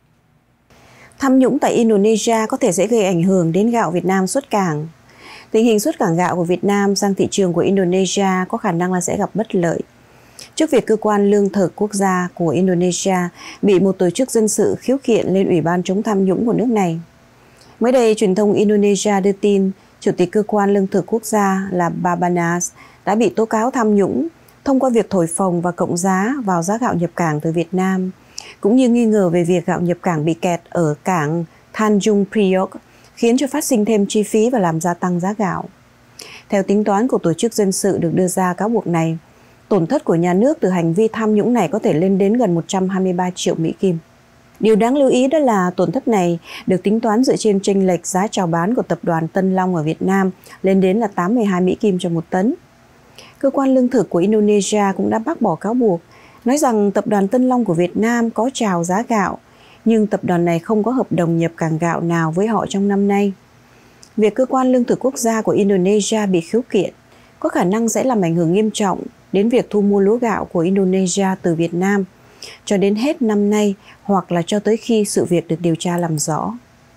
Tham nhũng tại Indonesia có thể sẽ gây ảnh hưởng đến gạo Việt Nam xuất cảng. Tình hình xuất cảng gạo của Việt Nam sang thị trường của Indonesia có khả năng là sẽ gặp bất lợi trước việc cơ quan lương thực quốc gia của Indonesia bị một tổ chức dân sự khiếu kiện lên Ủy ban chống tham nhũng của nước này. Mới đây, truyền thông Indonesia đưa tin Chủ tịch cơ quan lương thực quốc gia là Bapanas đã bị tố cáo tham nhũng thông qua việc thổi phồng và cộng giá vào giá gạo nhập cảng từ Việt Nam, cũng như nghi ngờ về việc gạo nhập cảng bị kẹt ở cảng Tanjung Priok, khiến cho phát sinh thêm chi phí và làm gia tăng giá gạo. Theo tính toán của tổ chức dân sự được đưa ra cáo buộc này, tổn thất của nhà nước từ hành vi tham nhũng này có thể lên đến gần một trăm hai mươi ba triệu Mỹ Kim. Điều đáng lưu ý đó là tổn thất này được tính toán dựa trên chênh lệch giá chào bán của tập đoàn Tân Long ở Việt Nam lên đến là tám mươi hai Mỹ Kim cho một tấn. Cơ quan lương thực của Indonesia cũng đã bác bỏ cáo buộc, nói rằng tập đoàn Tân Long của Việt Nam có chào giá gạo, nhưng tập đoàn này không có hợp đồng nhập cảng gạo nào với họ trong năm nay. Việc cơ quan lương thực quốc gia của Indonesia bị khiếu kiện có khả năng sẽ làm ảnh hưởng nghiêm trọng đến việc thu mua lúa gạo của Indonesia từ Việt Nam cho đến hết năm nay, hoặc là cho tới khi sự việc được điều tra làm rõ.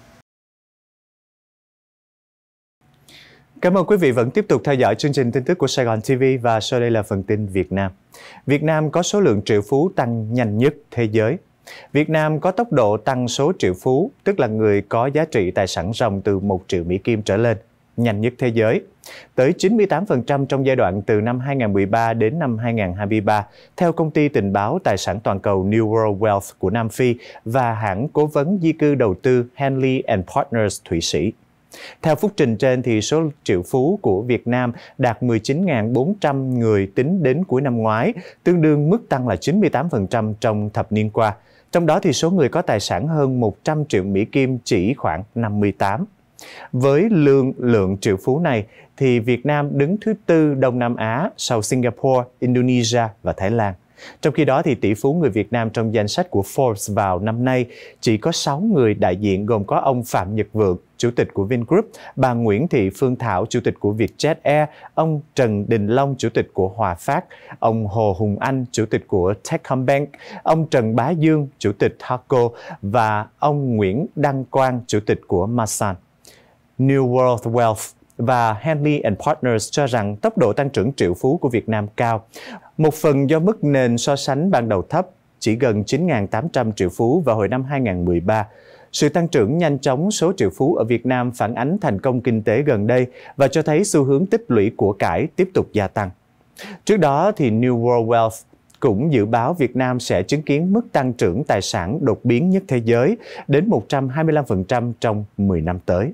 Cảm ơn quý vị vẫn tiếp tục theo dõi chương trình tin tức của Sài Gòn ti vi và sau đây là phần tin Việt Nam. Việt Nam có số lượng triệu phú tăng nhanh nhất thế giới. Việt Nam có tốc độ tăng số triệu phú, tức là người có giá trị tài sản ròng từ một triệu Mỹ Kim trở lên, nhanh nhất thế giới, tới chín mươi tám phần trăm trong giai đoạn từ năm hai nghìn không trăm mười ba đến năm hai nghìn không trăm hai mươi ba, theo công ty tình báo tài sản toàn cầu New World Wealth của Nam Phi và hãng cố vấn di cư đầu tư Henley and Partners Thụy Sĩ. Theo phúc trình trên, thì số triệu phú của Việt Nam đạt mười chín nghìn bốn trăm người tính đến cuối năm ngoái, tương đương mức tăng là chín mươi tám phần trăm trong thập niên qua. Trong đó thì số người có tài sản hơn một trăm triệu Mỹ Kim chỉ khoảng năm mươi tám. Với lượng, lượng triệu phú này, thì Việt Nam đứng thứ tư Đông Nam Á sau Singapore, Indonesia và Thái Lan. Trong khi đó, thì tỷ phú người Việt Nam trong danh sách của Forbes vào năm nay chỉ có sáu người đại diện, gồm có ông Phạm Nhật Vượng, Chủ tịch của Vingroup, bà Nguyễn Thị Phương Thảo, Chủ tịch của Vietjet Air, ông Trần Đình Long, Chủ tịch của Hòa Phát, ông Hồ Hùng Anh, Chủ tịch của Techcombank, ông Trần Bá Dương, Chủ tịch Harco và ông Nguyễn Đăng Quang, Chủ tịch của Masan. New World Wealth và Henley and Partners cho rằng tốc độ tăng trưởng triệu phú của Việt Nam cao, một phần do mức nền so sánh ban đầu thấp, chỉ gần chín nghìn tám trăm triệu phú vào hồi năm hai nghìn không trăm mười ba. Sự tăng trưởng nhanh chóng số triệu phú ở Việt Nam phản ánh thành công kinh tế gần đây và cho thấy xu hướng tích lũy của cải tiếp tục gia tăng. Trước đó, thì New World Wealth cũng dự báo Việt Nam sẽ chứng kiến mức tăng trưởng tài sản đột biến nhất thế giới đến một trăm hai mươi lăm phần trăm trong mười năm tới.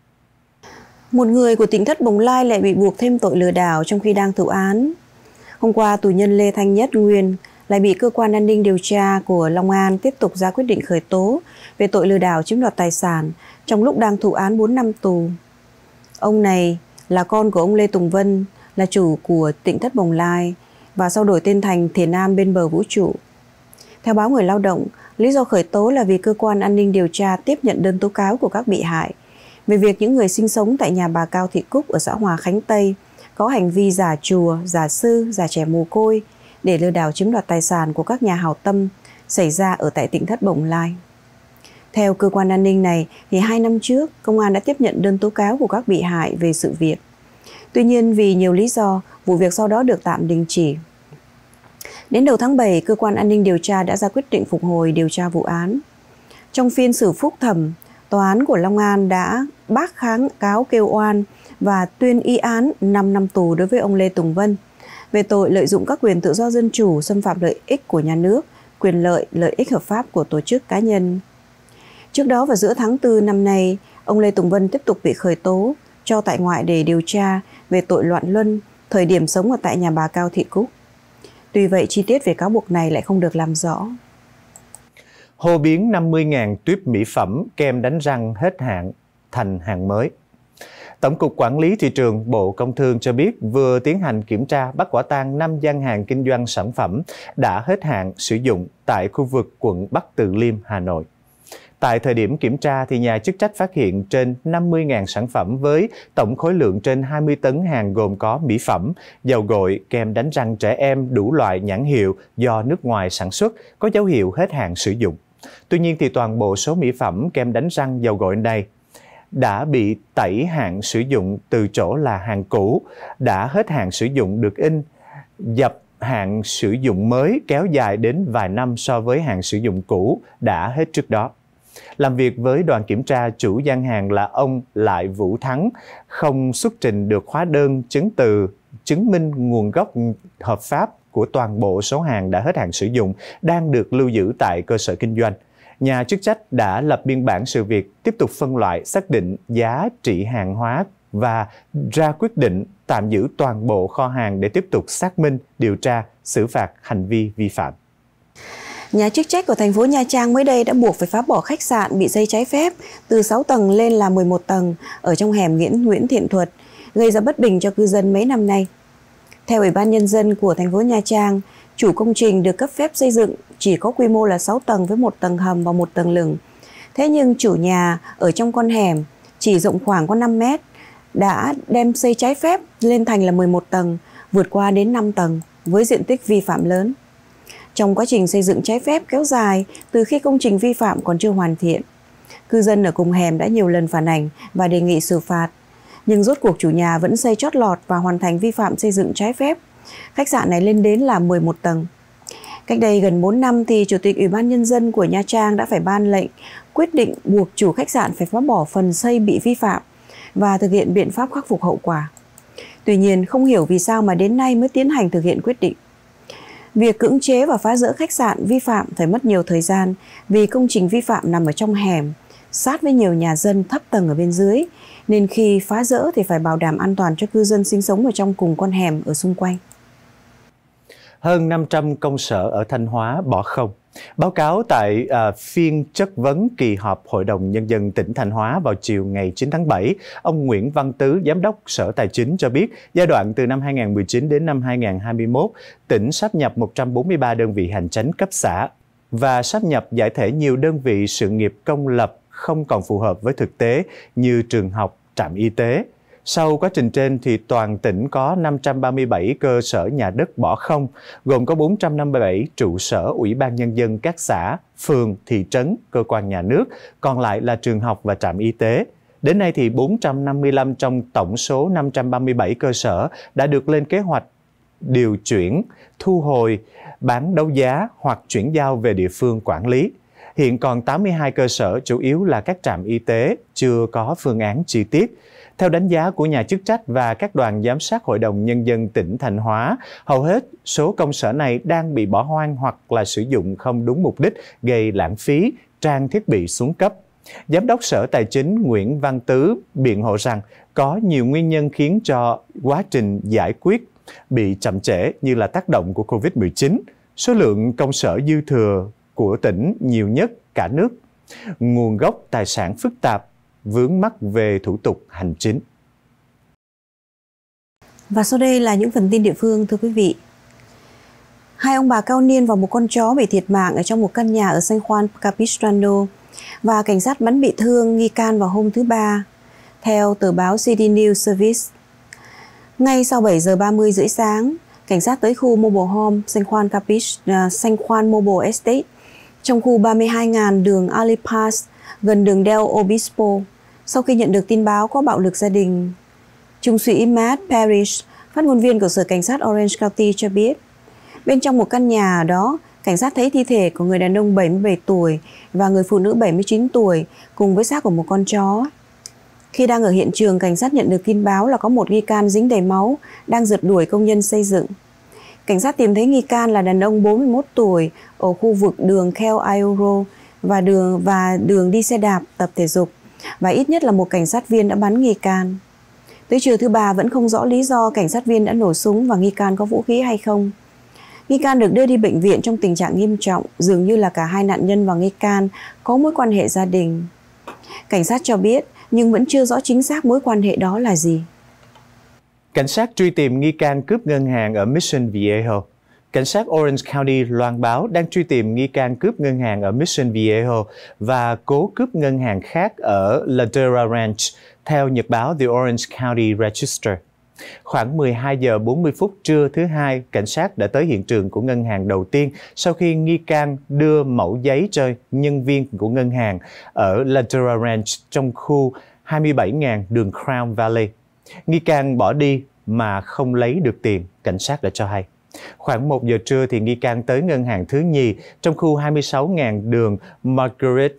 Một người của tỉnh thất Bồng Lai lại bị buộc thêm tội lừa đảo trong khi đang thụ án. Hôm qua, tù nhân Lê Thanh Nhất Nguyên lại bị cơ quan an ninh điều tra của Long An tiếp tục ra quyết định khởi tố về tội lừa đảo chiếm đoạt tài sản trong lúc đang thụ án bốn năm tù. Ông này là con của ông Lê Tùng Vân, là chủ của tỉnh thất Bồng Lai và sau đổi tên thành Thiền Nam bên bờ vũ trụ. Theo báo Người Lao động, lý do khởi tố là vì cơ quan an ninh điều tra tiếp nhận đơn tố cáo của các bị hại về việc những người sinh sống tại nhà bà Cao Thị Cúc ở xã Hòa Khánh Tây có hành vi giả chùa, giả sư, giả trẻ mồ côi để lừa đảo chiếm đoạt tài sản của các nhà hảo tâm xảy ra ở tại tỉnh thất Bồng Lai. Theo cơ quan an ninh này, thì hai năm trước, công an đã tiếp nhận đơn tố cáo của các bị hại về sự việc. Tuy nhiên, vì nhiều lý do, vụ việc sau đó được tạm đình chỉ. Đến đầu tháng bảy, cơ quan an ninh điều tra đã ra quyết định phục hồi điều tra vụ án. Trong phiên xử phúc thẩm, Tòa án của Long An đã bác kháng cáo kêu oan và tuyên y án năm năm tù đối với ông Lê Tùng Vân về tội lợi dụng các quyền tự do dân chủ, xâm phạm lợi ích của nhà nước, quyền lợi, lợi ích hợp pháp của tổ chức cá nhân. Trước đó vào giữa tháng tư năm nay, ông Lê Tùng Vân tiếp tục bị khởi tố, cho tại ngoại để điều tra về tội loạn luân, thời điểm sống ở tại nhà bà Cao Thị Cúc. Tuy vậy, chi tiết về cáo buộc này lại không được làm rõ. Hô biến năm mươi nghìn tuyếp mỹ phẩm kem đánh răng hết hạn thành hàng mới. Tổng cục Quản lý Thị trường Bộ Công Thương cho biết vừa tiến hành kiểm tra bắt quả tang năm gian hàng kinh doanh sản phẩm đã hết hạn sử dụng tại khu vực quận Bắc Từ Liêm, Hà Nội. Tại thời điểm kiểm tra, thì nhà chức trách phát hiện trên năm mươi nghìn sản phẩm với tổng khối lượng trên hai mươi tấn hàng gồm có mỹ phẩm, dầu gội, kem đánh răng trẻ em đủ loại nhãn hiệu do nước ngoài sản xuất, có dấu hiệu hết hạn sử dụng. Tuy nhiên, thì toàn bộ số mỹ phẩm, kem đánh răng, dầu gội này đã bị tẩy hạn sử dụng từ chỗ là hàng cũ, đã hết hạn sử dụng được in, dập hạn sử dụng mới kéo dài đến vài năm so với hạn sử dụng cũ đã hết trước đó. Làm việc với đoàn kiểm tra, chủ gian hàng là ông Lại Vũ Thắng không xuất trình được hóa đơn chứng từ chứng minh nguồn gốc hợp pháp của toàn bộ số hàng đã hết hạn sử dụng đang được lưu giữ tại cơ sở kinh doanh. Nhà chức trách đã lập biên bản sự việc, tiếp tục phân loại, xác định giá trị hàng hóa và ra quyết định tạm giữ toàn bộ kho hàng để tiếp tục xác minh, điều tra, xử phạt hành vi vi phạm. Nhà chức trách của thành phố Nha Trang mới đây đã buộc phải phá bỏ khách sạn bị xây trái phép từ sáu tầng lên là mười một tầng ở trong hẻm Nguyễn Nguyễn Thiện Thuật, gây ra bất bình cho cư dân mấy năm nay. Theo Ủy ban Nhân dân của thành phố Nha Trang, chủ công trình được cấp phép xây dựng chỉ có quy mô là sáu tầng với một tầng hầm và một tầng lửng. Thế nhưng chủ nhà ở trong con hẻm chỉ rộng khoảng có năm mét đã đem xây trái phép lên thành là mười một tầng, vượt qua đến năm tầng với diện tích vi phạm lớn. Trong quá trình xây dựng trái phép kéo dài từ khi công trình vi phạm còn chưa hoàn thiện, cư dân ở cùng hẻm đã nhiều lần phản ảnh và đề nghị xử phạt. Nhưng rốt cuộc chủ nhà vẫn xây chót lọt và hoàn thành vi phạm xây dựng trái phép. Khách sạn này lên đến là mười một tầng. Cách đây gần bốn năm thì Chủ tịch Ủy ban Nhân dân của Nha Trang đã phải ban lệnh quyết định buộc chủ khách sạn phải phá bỏ phần xây bị vi phạm và thực hiện biện pháp khắc phục hậu quả. Tuy nhiên, không hiểu vì sao mà đến nay mới tiến hành thực hiện quyết định. Việc cưỡng chế và phá rỡ khách sạn vi phạm phải mất nhiều thời gian vì công trình vi phạm nằm ở trong hẻm, sát với nhiều nhà dân thấp tầng ở bên dưới, nên khi phá rỡ thì phải bảo đảm an toàn cho cư dân sinh sống ở trong cùng con hẻm ở xung quanh. Hơn năm trăm công sở ở Thanh Hóa bỏ không. Báo cáo tại uh, phiên chất vấn kỳ họp Hội đồng Nhân dân tỉnh Thanh Hóa vào chiều ngày chín tháng bảy, ông Nguyễn Văn Tứ, Giám đốc Sở Tài chính cho biết, giai đoạn từ năm hai nghìn không trăm mười chín đến năm hai nghìn không trăm hai mươi mốt, tỉnh sáp nhập một trăm bốn mươi ba đơn vị hành chánh cấp xã và sáp nhập giải thể nhiều đơn vị sự nghiệp công lập không còn phù hợp với thực tế như trường học, trạm y tế. Sau quá trình trên thì toàn tỉnh có năm trăm ba mươi bảy cơ sở nhà đất bỏ không, gồm có bốn trăm năm mươi bảy trụ sở Ủy ban Nhân dân các xã, phường, thị trấn, cơ quan nhà nước, còn lại là trường học và trạm y tế. Đến nay thì bốn trăm năm mươi lăm trong tổng số năm trăm ba mươi bảy cơ sở đã được lên kế hoạch điều chuyển, thu hồi, bán đấu giá hoặc chuyển giao về địa phương quản lý. Hiện còn tám mươi hai cơ sở, chủ yếu là các trạm y tế, chưa có phương án chi tiết. Theo đánh giá của nhà chức trách và các đoàn giám sát Hội đồng Nhân dân tỉnh Thanh Hóa, hầu hết số công sở này đang bị bỏ hoang hoặc là sử dụng không đúng mục đích, gây lãng phí, trang thiết bị xuống cấp. Giám đốc Sở Tài chính Nguyễn Văn Tứ biện hộ rằng có nhiều nguyên nhân khiến cho quá trình giải quyết bị chậm trễ như là tác động của Covid mười chín, số lượng công sở dư thừa của tỉnh nhiều nhất cả nước, nguồn gốc tài sản phức tạp, vướng mắc về thủ tục hành chính. Và sau đây là những phần tin địa phương, thưa quý vị. Hai ông bà cao niên và một con chó bị thiệt mạng ở trong một căn nhà ở San Juan Capistrano và cảnh sát bắn bị thương nghi can vào hôm thứ Ba, theo tờ báo City News Service. Ngay sau bảy giờ ba mươi rưỡi sáng, cảnh sát tới khu Mobile Home San Juan Capist, uh, San Juan Mobile Estate trong khu ba mươi hai nghìn đường Ali Pass gần đường Del Obispo sau khi nhận được tin báo có bạo lực gia đình. Trung sĩ Matt Parrish, phát ngôn viên của Sở Cảnh sát Orange County cho biết, Bên trong một căn nhà đó, cảnh sát thấy thi thể của người đàn ông bảy mươi bảy tuổi và người phụ nữ bảy mươi chín tuổi cùng với xác của một con chó. Khi đang ở hiện trường, cảnh sát nhận được tin báo là có một nghi can dính đầy máu đang rượt đuổi công nhân xây dựng. Cảnh sát tìm thấy nghi can là đàn ông bốn mươi mốt tuổi ở khu vực đường Khel Ayuro và đường và đường đi xe đạp tập thể dục, và ít nhất là một cảnh sát viên đã bắn nghi can. Tới chiều thứ Ba vẫn không rõ lý do cảnh sát viên đã nổ súng và nghi can có vũ khí hay không. Nghi can được đưa đi bệnh viện trong tình trạng nghiêm trọng, dường như là cả hai nạn nhân và nghi can có mối quan hệ gia đình. Cảnh sát cho biết, nhưng vẫn chưa rõ chính xác mối quan hệ đó là gì. Cảnh sát truy tìm nghi can cướp ngân hàng ở Mission Viejo. Cảnh sát Orange County loan báo đang truy tìm nghi can cướp ngân hàng ở Mission Viejo và cố cướp ngân hàng khác ở Ladera Ranch, theo nhật báo The Orange County Register. Khoảng mười hai giờ bốn mươi phút trưa thứ Hai, cảnh sát đã tới hiện trường của ngân hàng đầu tiên sau khi nghi can đưa mẫu giấy cho nhân viên của ngân hàng ở Ladera Ranch trong khu hai mươi bảy nghìn đường Crown Valley. Nghi can bỏ đi mà không lấy được tiền, cảnh sát đã cho hay. Khoảng một giờ trưa thì nghi can tới ngân hàng thứ nhì trong khu hai mươi sáu nghìn đường Margaret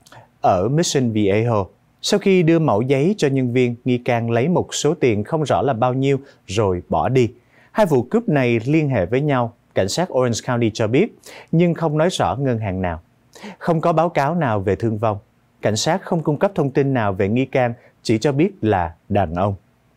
ở Mission Viejo. Sau khi đưa mẫu giấy cho nhân viên, nghi can lấy một số tiền không rõ là bao nhiêu rồi bỏ đi. Hai vụ cướp này liên hệ với nhau, cảnh sát Orange County cho biết, nhưng không nói rõ ngân hàng nào. Không có báo cáo nào về thương vong. Cảnh sát không cung cấp thông tin nào về nghi can, chỉ cho biết là đàn ông.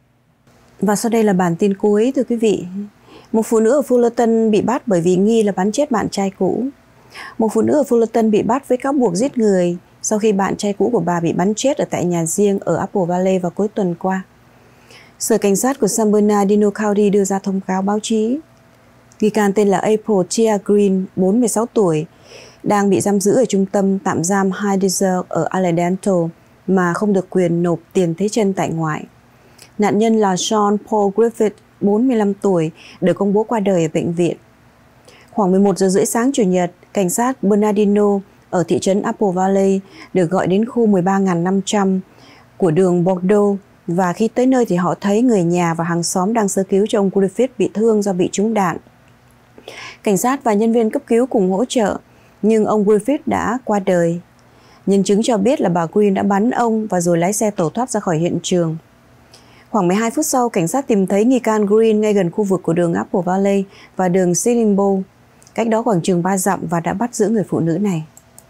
Và sau đây là bản tin cuối, thưa quý vị. Một phụ nữ ở Fullerton bị bắt bởi vì nghi là bắn chết bạn trai cũ. Một phụ nữ ở Fullerton bị bắt với cáo buộc giết người sau khi bạn trai cũ của bà bị bắn chết ở tại nhà riêng ở Apple Valley vào cuối tuần qua. Sở Cảnh sát của San Bernardino County đưa ra thông cáo báo chí. Nghi can tên là April Tia Green, bốn mươi sáu tuổi, đang bị giam giữ ở trung tâm tạm giam Hyde ở Alendanto mà không được quyền nộp tiền thế chân tại ngoại. Nạn nhân là Sean Paul Griffith, bốn mươi lăm tuổi, được công bố qua đời ở bệnh viện. Khoảng mười một giờ rưỡi sáng Chủ nhật, cảnh sát Bernardino ở thị trấn Apple Valley được gọi đến khu mười ba nghìn năm trăm của đường Bordeaux, và khi tới nơi thì họ thấy người nhà và hàng xóm đang sơ cứu cho ông Griffith bị thương do bị trúng đạn. Cảnh sát và nhân viên cấp cứu cùng hỗ trợ, nhưng ông Griffith đã qua đời. Nhân chứng cho biết là bà Green đã bắn ông và rồi lái xe tẩu thoát ra khỏi hiện trường. Khoảng mười hai phút sau, cảnh sát tìm thấy nghi can Green ngay gần khu vực của đường Apple Valley và đường Sitting Bull, cách đó khoảng chừng ba dặm, và đã bắt giữ người phụ nữ này.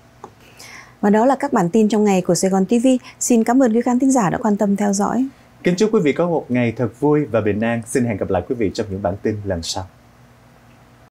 Và đó là các bản tin trong ngày của Sài Gòn ti vi. Xin cảm ơn quý khán thính giả đã quan tâm theo dõi. Kính chúc quý vị có một ngày thật vui và bình an. Xin hẹn gặp lại quý vị trong những bản tin lần sau.